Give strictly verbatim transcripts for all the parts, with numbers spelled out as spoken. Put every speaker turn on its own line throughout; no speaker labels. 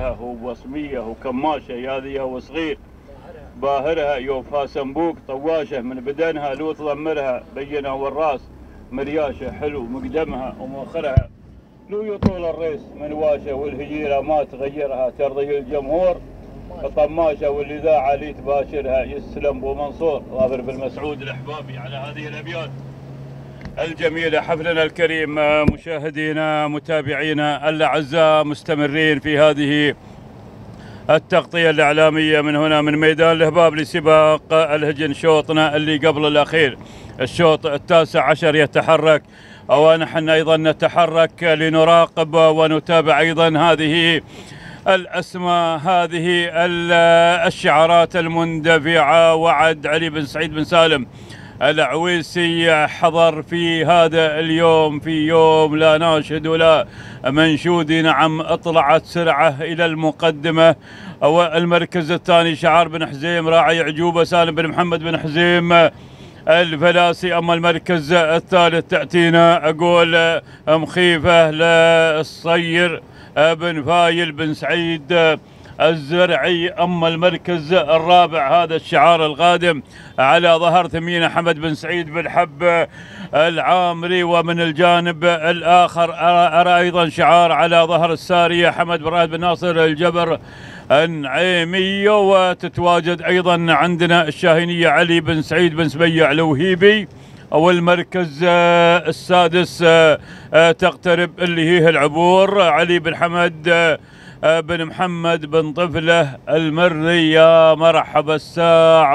باهرة وبصمية وكماشة ياذية وصغير باهرها يوفها سنبوك طواشة من بدنها لو تضمرها بينها والراس مرياشة حلو مقدمها ومؤخرها لو يطول الريس منواشة والهجيرة ما تغيرها ترضي الجمهور طماشة والإذاعة اللي تباشرها يسلم أبو منصور ظافر بالمسعود الأحبابي على هذه الأبيات الجميلة. حفلنا الكريم مشاهدينا متابعينا الأعزاء مستمرين في هذه التغطية الإعلامية من هنا من ميدان الهباب لسباق الهجن شوطنا اللي قبل الأخير الشوط التاسع عشر يتحرك ونحن أيضا نتحرك لنراقب ونتابع أيضا هذه الأسماء هذه الشعارات المندفعة. وعد علي بن سعيد بن سالم العويسي حضر في هذا اليوم في يوم لا ناشد ولا منشود. نعم اطلعت سرعة إلى المقدمة. والمركز الثاني شعار بن حزيم راعي عجوبة سالم بن محمد بن حزيم الفلاسي. أما المركز الثالث تأتينا أقول مخيفة للصير بن فايل بن سعيد الزرعي. أما المركز الرابع هذا الشعار القادم على ظهر ثمين حمد بن سعيد بن حب العامري. ومن الجانب الآخر أرى, أرى أيضا شعار على ظهر السارية حمد بن راشد بن ناصر الجبر النعيمية. وتتواجد أيضا عندنا الشاهينية علي بن سعيد بن سبيع الوهيبي. والمركز السادس تقترب اللي هي العبور علي بن حمد بن محمد بن طفله المري. يا مرحبا الساع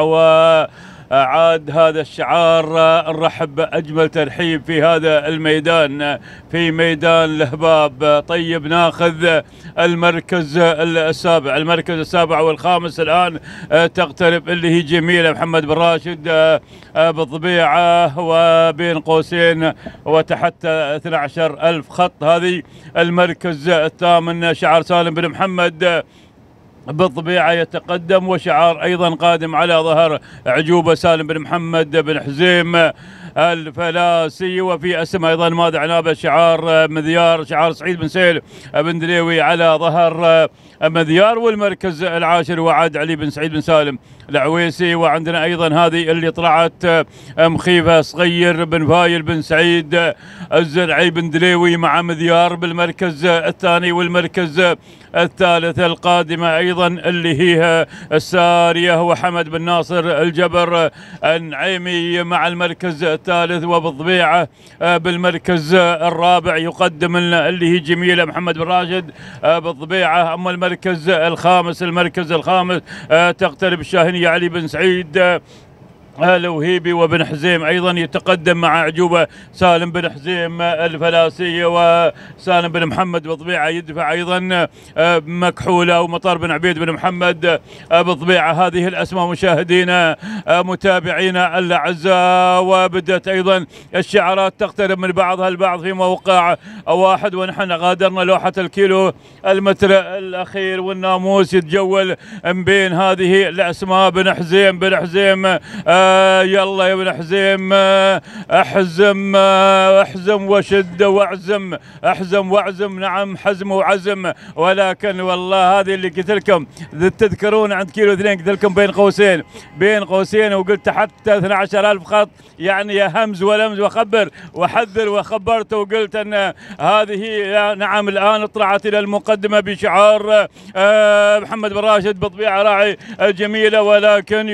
وعاد هذا الشعار نرحب بأجمل ترحيب في هذا الميدان في ميدان الهباب. طيب ناخذ المركز السابع. المركز السابع والخامس الآن تقترب اللي هي جميلة محمد بن راشد بالطبيعة وبين قوسين وتحت اثني عشر ألف خط. هذه المركز الثامن شعار سالم بن محمد بالطبيعة يتقدم. وشعار أيضا قادم على ظهر عجوبة سالم بن محمد بن حزيم الفلاسي. وفي اسم أيضا ماذا عنابه شعار مذيار شعار سعيد بن سيل بن دليوي على ظهر مذيار. والمركز العاشر وعد علي بن سعيد بن سالم العويسي. وعندنا أيضا هذه اللي طلعت مخيفة صغير بن فايل بن سعيد الزرعي بن دليوي مع مذيار بالمركز الثاني. والمركز الثالث القادمة أيضا اللي هي السارية وحمد بن ناصر الجبر النعيمي مع المركز الثالث. وبالطبيعة بالمركز الرابع يقدم لنا اللي هي جميلة محمد بن راشد بالطبيعة. أما المركز الخامس المركز الخامس تقترب الشاهينية علي بن سعيد الوهيبي وبن حزيم أيضا يتقدم مع عجوبة سالم بن حزيم الفلاسي. وسالم بن محمد بالطبيعة يدفع أيضا مكحولة ومطار بن عبيد بن محمد بالطبيعة. هذه الأسماء مشاهدينا متابعينا الأعزاء. وبدأت أيضا الشعارات تقترب من بعضها البعض في موقع واحد ونحن غادرنا لوحة الكيلو المتر الأخير والناموس يتجول من بين هذه الأسماء. بن حزيم بن حزيم آه يلا يا ابن حزيم آه احزم آه احزم وشد واعزم احزم واعزم. نعم حزم وعزم. ولكن والله هذه اللي قلت لكم تذكرون عند كيلو اثنين قلت لكم بين قوسين بين قوسين وقلت حتى اثني عشر ألف خط يعني يا همز ولمز وخبر وحذر وخبرت وقلت ان هذه نعم الان طلعت الى المقدمه بشعار آه محمد بن راشد بالطبيعه راعي الجميله. ولكن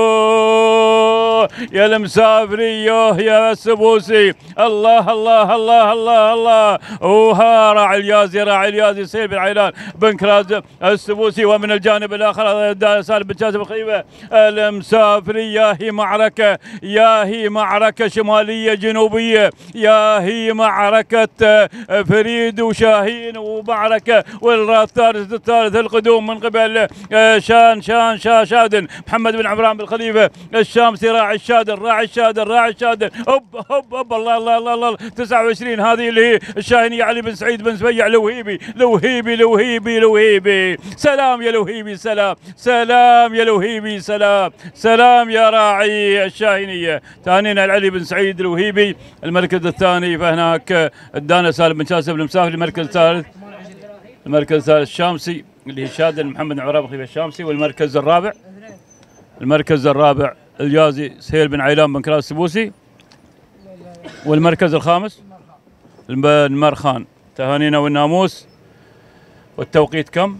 يو يا المسافري يوه يا السبوسي الله الله الله الله الله. وها راعي اليازي راعي اليازي سيل بن عيلان بن كراز السبوسي. ومن الجانب الاخر سالم بن شاسم الخيبه المسافري. يا هي معركه يا هي معركه شماليه جنوبيه يا هي معركه فريد وشاهين ومعركه والثالث الثالث القدوم من قبل شان شان شا شادن محمد بن عمران بالخليفه الشامسي راعي الشادر راعي الشادر راعي الشادر. هب هب هب الله الله الله الله. تسعة وعشرين هذه اللي هي الشاهينية علي بن سعيد بن سبيع لوهيبي لوهيبي لوهيبي لوهيبي. سلام يا لوهيبي سلام سلام يا لوهيبي سلام سلام يا راعي الشاهينية. ثانينا علي بن سعيد الوهيبي. المركز الثاني فهناك الدانا سالم بن شاسم المسافري. المركز الثالث المركز الثالث الشامسي اللي هي شادن محمد عراب خليفه الشامسي. والمركز الرابع المركز الرابع الجازي سهيل بن عيلان بن كراس السبوسي. والمركز الخامس المرخان. تهانينا والناموس. والتوقيت كم؟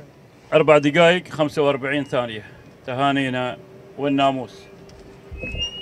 أربع دقائق خمسة وأربعين ثانية. تهانينا والناموس.